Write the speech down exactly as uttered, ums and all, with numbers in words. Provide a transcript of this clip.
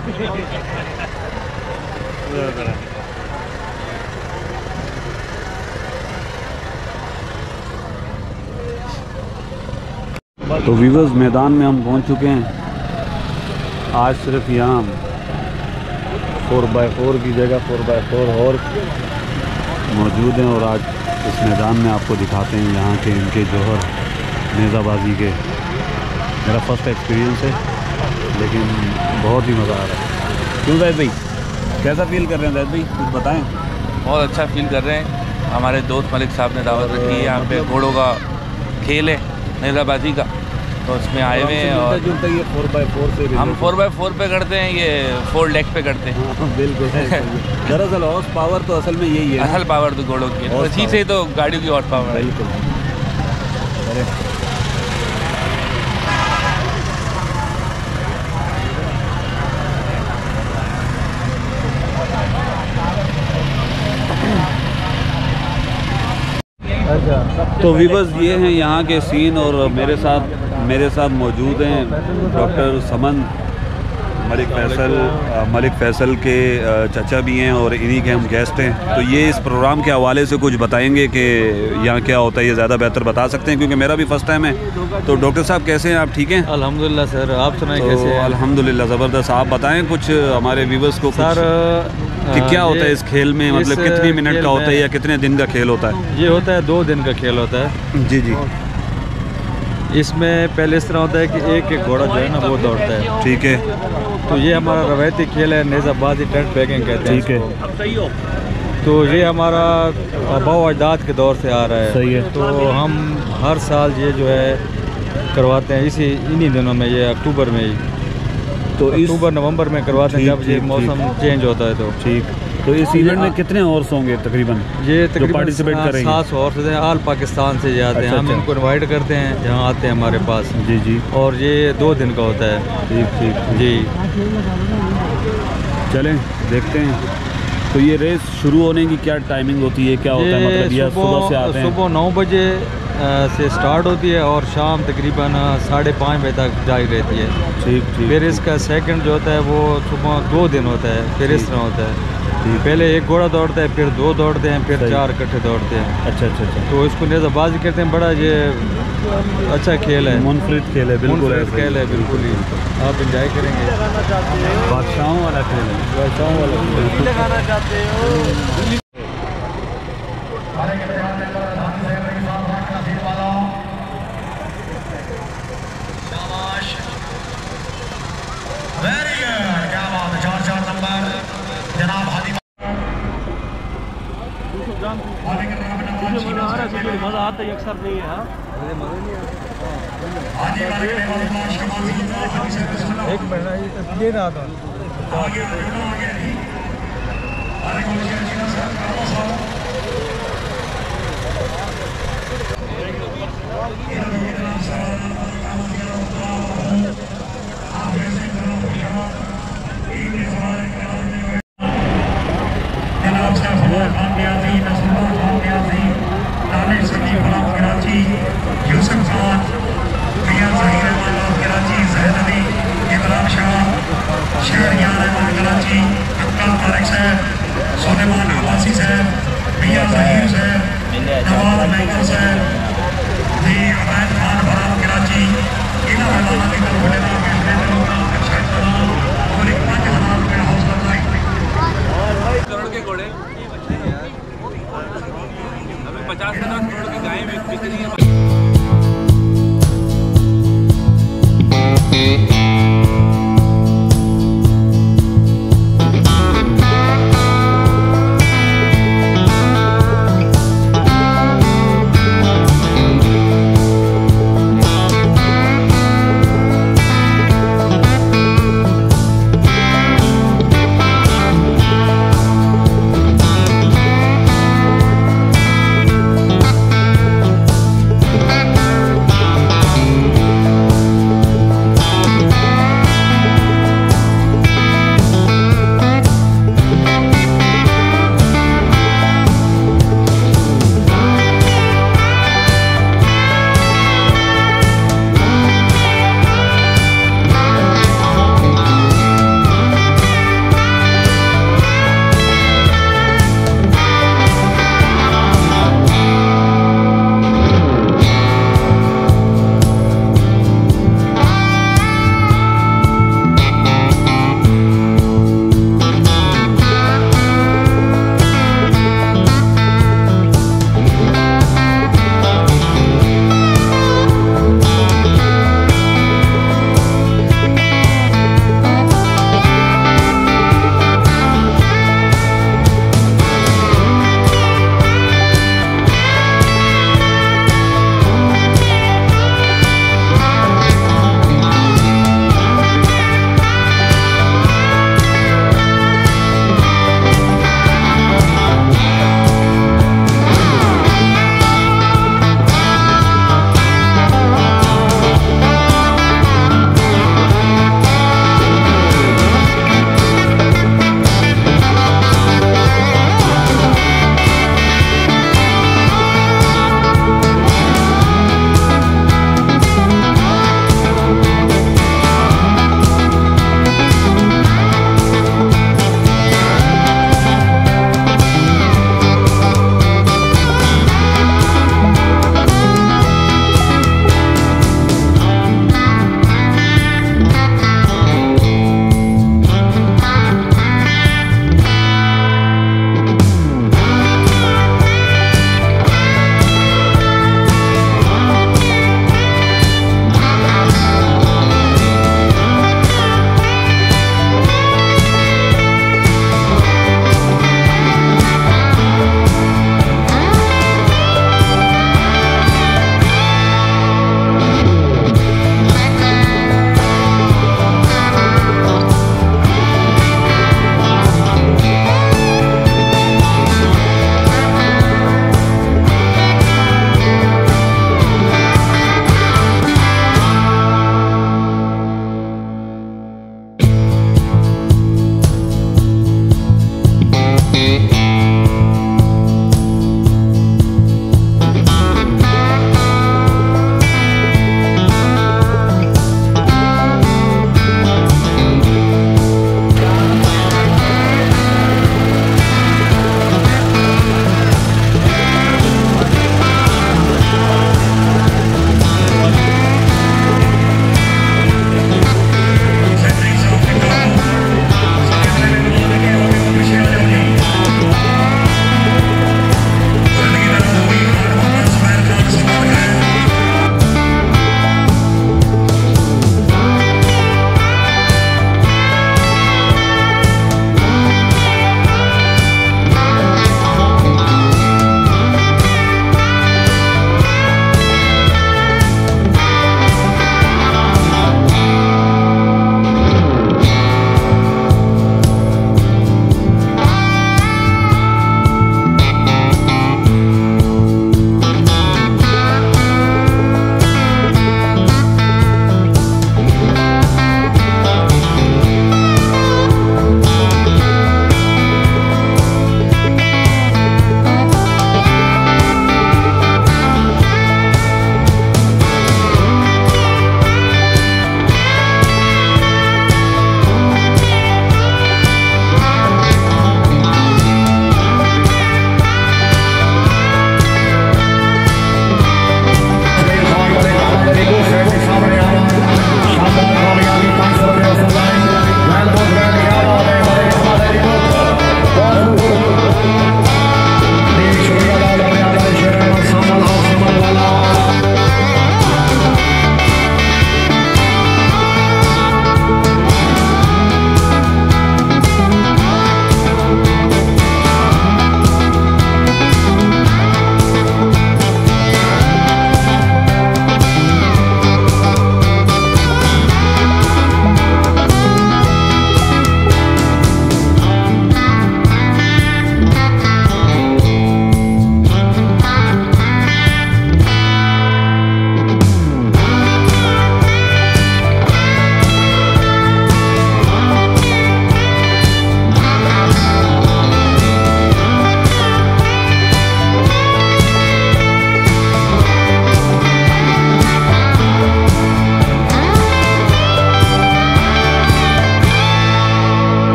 तो वीवर्स, मैदान में हम पहुंच चुके हैं। आज सिर्फ यहाँ फोर बाई फोर की जगह फोर बाई फोर और मौजूद हैं और आज इस मैदान में आपको दिखाते हैं यहाँ के इनके जौहर नेज़ाबाजी के। मेरा फर्स्ट एक्सपीरियंस है लेकिन बहुत ही मज़ा आ रहा है। क्यों जैद भाई, कैसा फील कर रहे हैं? जैद भाई कुछ बताएं। बहुत अच्छा फील कर रहे हैं। हमारे दोस्त मलिक साहब ने दावत रखी है, यहाँ पे घोड़ों का खेल है नेज़ाबाजी का, तो उसमें आए हुए हैं। और ये फोर बाई फोर से हम फोर बाई फोर पे करते हैं, ये फोर लेग पे करते हैं। हाँ, बिल्कुल। दरअसल हॉर्स पावर तो असल में यही है, असल पावर तो घोड़ों की है, इसी से तो गाड़ियों की हॉर्स पावर है। बिल्कुल। अरे तो वीवर्स, ये हैं यहाँ के सीन और मेरे साथ मेरे साथ मौजूद हैं डॉक्टर समन मलिक फैसल मलिक फैसल के चाचा भी हैं और इन्हीं के हम गेस्ट हैं। तो ये इस प्रोग्राम के हवाले से कुछ बताएंगे कि यहाँ क्या होता है, ये ज़्यादा बेहतर बता सकते हैं क्योंकि मेरा भी फर्स्ट टाइम है। तो डॉक्टर साहब कैसे हैं आप? ठीक हैं अल्हम्दुलिल्लाह सर, आप सुनाएं तो कैसे हैं? अल्हम्दुलिल्लाह ज़बरदस्त। आप बताएं कुछ हमारे व्यूवर्स को सर कि क्या होता है इस खेल में, मतलब कितनी मिनट का होता है या कितने दिन का खेल होता है? ये होता है दो दिन का खेल होता है। जी जी। इसमें पहले इस तरह होता है कि एक एक घोड़ा जो है ना वो दौड़ता है। ठीक है। तो ये हमारा रवायती खेल है, नेज़ाबाजी टेंट बैगिंग कहते हैं। ठीक है। तो ये हमारा आबाओ अजदाद के दौर से आ रहा है। सही है। तो हम हर साल ये जो है करवाते हैं इसी इन्हीं दिनों में, ये अक्टूबर में ही, तो अक्टूबर नवंबर में करवाते हैं जब ये मौसम चेंज होता है। तो ठीक। तो इस इवेंट में कितने हॉर्स होंगे तकरीबन ये तकरीबन पार्टिसिपेट करेंगे? सात सौ हॉर्स हैं, आल पाकिस्तान से जाते हैं। अच्छा, हम अच्छा। इनको इनवाइट करते हैं जहाँ आते हैं हमारे पास। जी जी। और ये दो दिन का होता है। ठीक ठीक जी। चलें देखते हैं। तो ये रेस शुरू होने की क्या टाइमिंग होती है, क्या होता है, मतलब ये सुबह से आते हैं? सुबह नौ बजे से स्टार्ट होती है और शाम तकरीबन साढ़े पाँच बजे तक जारी रहती है। ठीक ठीक। फिर इसका सेकंड जो होता है वो सुबह दो दिन होता है। फिर इस तरह होता है, पहले एक घोड़ा दौड़ता है, फिर दो दौड़ते हैं, फिर चार इकट्ठे दौड़ते हैं। अच्छा अच्छा अच्छा। तो इसको नेज़ाबाजी कहते हैं। बड़ा ये अच्छा खेल है, मुनफरिद खेल है। बिल्कुल खेल है, बिल्कुल ही आप इंजॉय करेंगे। बादशाहों वाला खेल है, बादशाहों वाला खेल है। मजा आता है, अक्सर नहीं है। एक महीना ये रहा था। करोड़ के घोड़े अभी पचास से दस करोड़ की गायें बिक रही है।